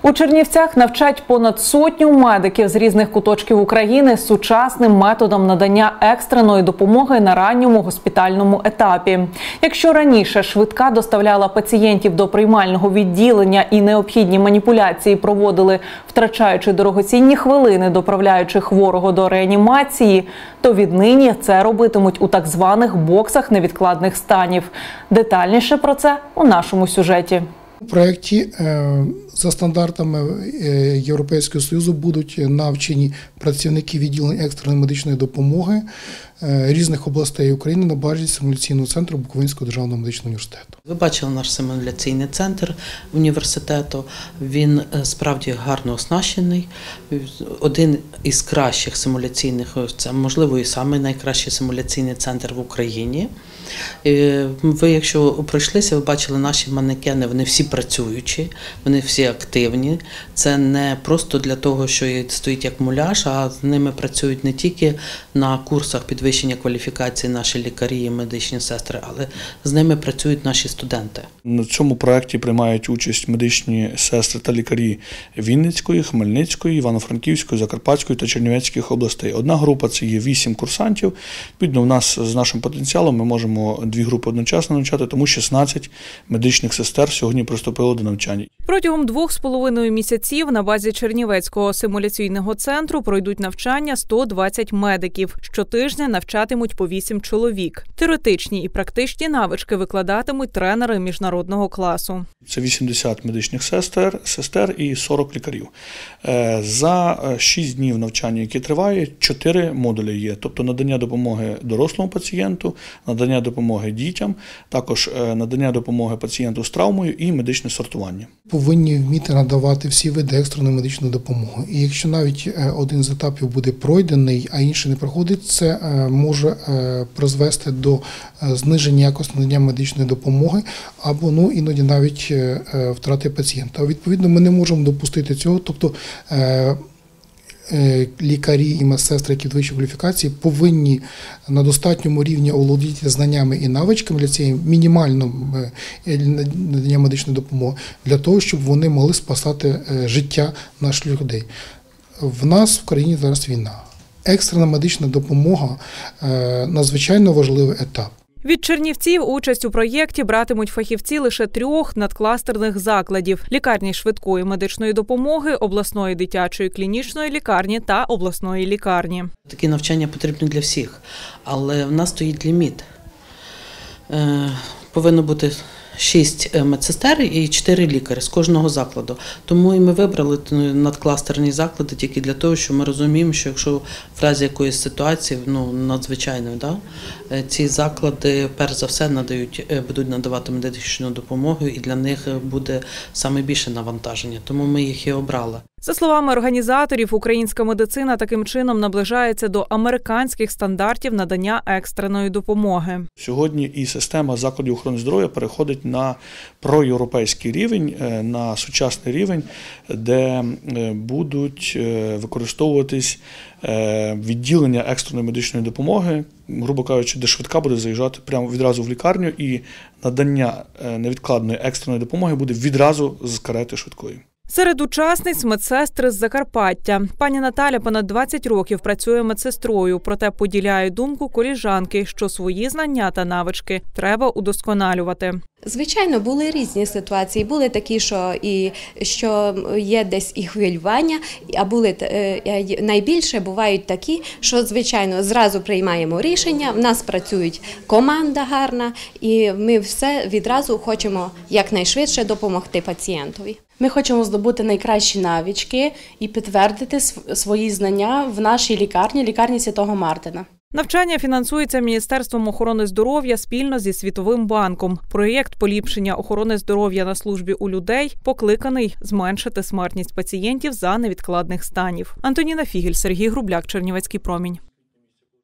У Чернівцях навчать понад сотню медиків з різних куточків України сучасним методом надання екстреної допомоги на ранньому госпітальному етапі. Якщо раніше швидка доставляла пацієнтів до приймального відділення і необхідні маніпуляції проводили, втрачаючи дорогоцінні хвилини, доправляючи хворого до реанімації, то віднині це робитимуть у так званих боксах невідкладних станів. Детальніше про це у нашому сюжеті. У проєкті за стандартами Європейського Союзу будуть навчені працівники відділень екстреної медичної допомоги різних областей України на базі симуляційного центру Буковинського державного медичного університету. Ви бачили наш симуляційний центр університету. Він справді гарно оснащений. Один із кращих симуляційних, це можливо і самий найкращий симуляційний центр в Україні. Ви, якщо пройшлися, ви бачили наші манекени, вони всі працюючі, вони всі активні. Це не просто для того, що стоїть як муляж, а з ними працюють не тільки на курсах підвищення кваліфікації наші лікарі і медичні сестри, але з ними працюють наші студенти. На цьому проєкті приймають участь медичні сестри та лікарі Вінницької, Хмельницької, Івано-Франківської, Закарпатської та Чернівецьких областей. Одна група – це є 8 курсантів. Відповідно, в нас з нашим потенціалом ми можемо 2 групи одночасно навчати, тому 16 медичних сестер сьогодні приступило до навчання. Протягом 2,5 місяців на базі Чернівецького симуляційного центру пройдуть навчання 120 медиків. Щотижня навчатимуть по 8 чоловік. Теоретичні і практичні навички викладатимуть тренери міжнародного класу. Це 80 медичних сестер і 40 лікарів. За 6 днів навчання, які триває, 4 модулі є. Тобто надання допомоги дорослому пацієнту, надання допомоги дітям, також надання допомоги пацієнту з травмою і медичне сортування. Повинні вміти надавати всі види екстреної медичної допомоги. І якщо навіть один з етапів буде пройдений, а інший не проходить, це може призвести до зниження якості надання медичної допомоги або іноді навіть втрати пацієнта. Відповідно, ми не можемо допустити цього, тобто лікарі і медсестри, які вищої кваліфікації, повинні на достатньому рівні оволодіти знаннями і навичками для цієї мінімального надання медичної допомоги, для того, щоб вони могли спасати життя наших людей. В нас в країні зараз війна. Екстрена медична допомога – надзвичайно важливий етап. Від Чернівців участь у проєкті братимуть фахівці лише 3 надкластерних закладів – лікарні швидкої медичної допомоги, обласної дитячої клінічної лікарні та обласної лікарні. Такі навчання потрібні для всіх, але в нас стоїть ліміт. Повинно бути 6 медсестер і 4 лікарі з кожного закладу. Тому і ми вибрали надкластерні заклади тільки для того, що ми розуміємо, що якщо в разі якоїсь ситуації, надзвичайної, ці заклади перш за все будуть надавати медичну допомогу, і для них буде саме більше навантаження. Тому ми їх і обрали. За словами організаторів, українська медицина таким чином наближається до американських стандартів надання екстреної допомоги. Сьогодні і система закладів охорони здоров'я переходить на проєвропейський рівень, на сучасний рівень, де будуть використовуватись відділення екстреної медичної допомоги, грубо кажучи, де швидка буде заїжджати прямо відразу в лікарню, і надання невідкладної екстреної допомоги буде відразу з карети швидкої. Серед учасниць – медсестри з Закарпаття. Пані Наталя понад 20 років працює медсестрою, проте поділяє думку колежанки, що свої знання та навички треба удосконалювати. Звичайно, були різні ситуації. Були такі, що є десь і хвилювання, а були найбільше бувають такі, що, звичайно, зразу приймаємо рішення, в нас працює команда гарна, і ми все відразу хочемо якнайшвидше допомогти пацієнтові. Ми хочемо здобути найкращі навички і підтвердити свої знання в нашій лікарні Святого Мартина. Навчання фінансується Міністерством охорони здоров'я спільно зі Світовим банком. Проєкт поліпшення охорони здоров'я на службі у людей покликаний зменшити смертність пацієнтів за невідкладних станів. Антоніна Фігель, Сергій Грубляк, Чернівецький промінь.